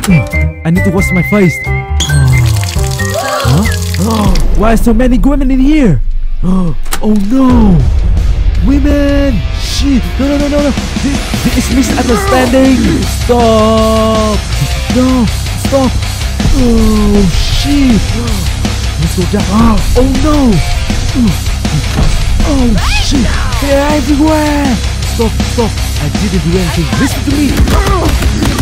I need to wash my face. Huh? Why are so many women in here? Oh no! Women! Shit! No! This is misunderstanding! Stop! No! Stop! Oh shit! Let's go down. Oh no! Oh shit! They're everywhere! Stop! I didn't do anything. Listen to me!